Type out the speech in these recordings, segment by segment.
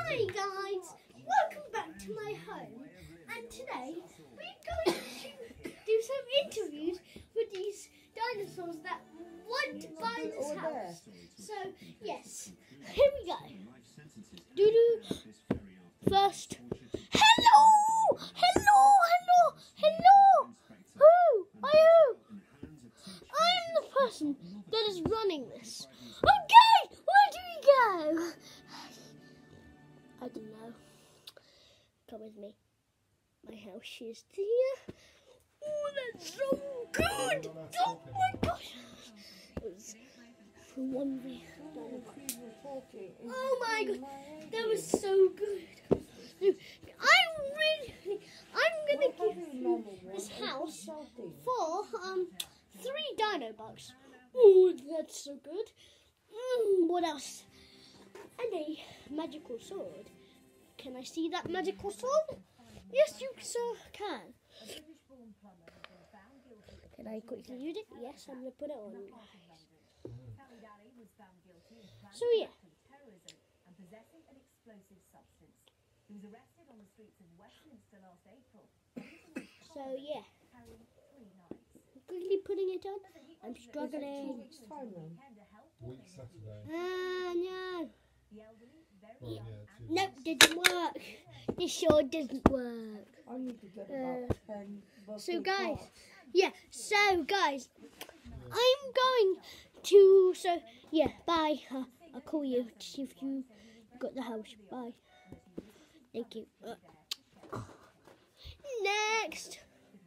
Hi guys, welcome back to my home, and today we're going to do some interviews with these dinosaurs that want to buy this house. So yes, here we go. Doo-doo. First, hello! Who are you? I am the person that is running this. Okay, where do we go? I don't know. Come with me. My house is here. Oh, that's so good! Oh my gosh! It was one way. Oh my god, that was so good. I'm gonna give you this house for 3 dino bucks. Oh, that's so good. What else? And a magical sword. Can I see that magical sword? Yes, you sir can. Can I quickly use it? Yes, I'm going to put it on, guys. So, yeah. So, yeah. Quickly putting it on. I'm struggling. Week Saturday. No. Well, yeah, Nope, didn't work. This sure doesn't work. I need to get about 10 So guys, I'm going to, bye. I'll call you to see if you got the house. Bye. Thank you. Next.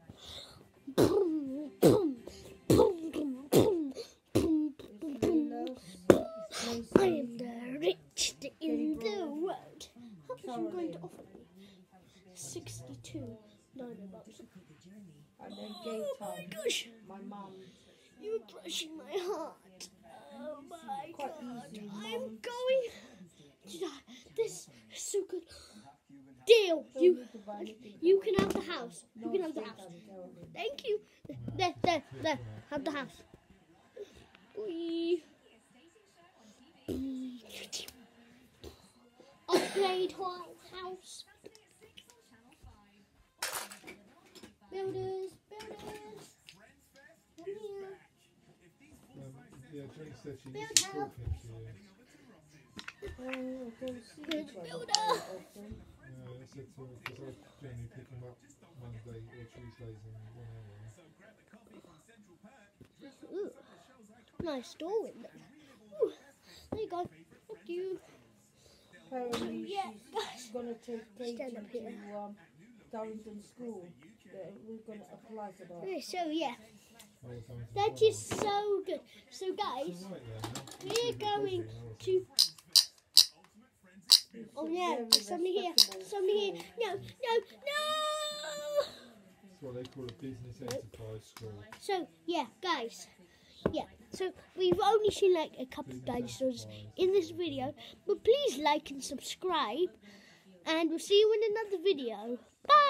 I am the richest in the world. How much are you going to offer me? 62 dino bucks. And then game Oh my time. gosh! My mum. You're crushing my heart. Oh my Quite god! easy, I'm Mum. going to die. This is so good. Deal. You can have the house. You can have the house. Thank you. There. Have the house. Upgrade house. Builders. Come here. yeah, Jenny said she used to talking to you. Good builder. Yeah, I said to her, because I generally pick them up Monday or Tuesdays in 1 hour. Ooh, nice door window. Ooh, there you go. Thank you. Apparently Yeah, she's going to take Paige stand up here. to Darrington School. We're going to apply for that. Okay, so yeah, I was going to that is so good. So guys, It's all right there, no? we're going to. Oh no, somebody here. No. That's what they call a business enterprise school. So yeah, guys. Yeah, so we've only seen like a couple of dinosaurs in this video, but please like and subscribe, and we'll see you in another video. Bye!